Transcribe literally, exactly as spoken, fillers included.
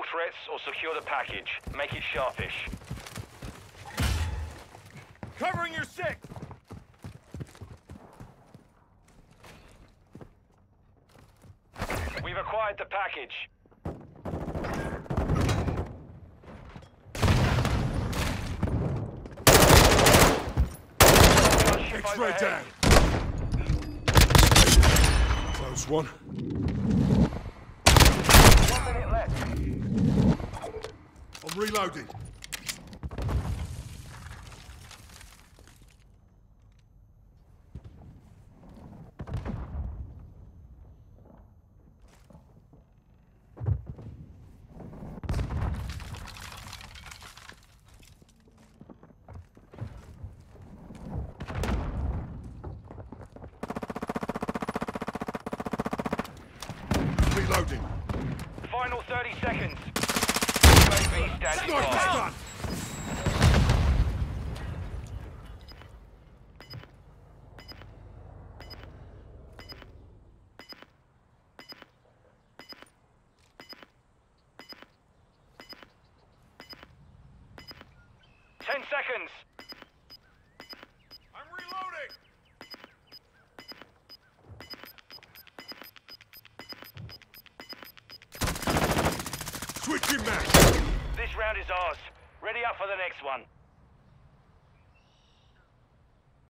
threats or secure the package. Make it sharpish. Covering your six! We've acquired the package. X-ray down! Close one. One minute left. I'm reloading. Reloading. Final thirty seconds. U A V standing Sniper's by. gun! Ten seconds. I'm reloading! Switching back! This round is ours. Ready up for the next one.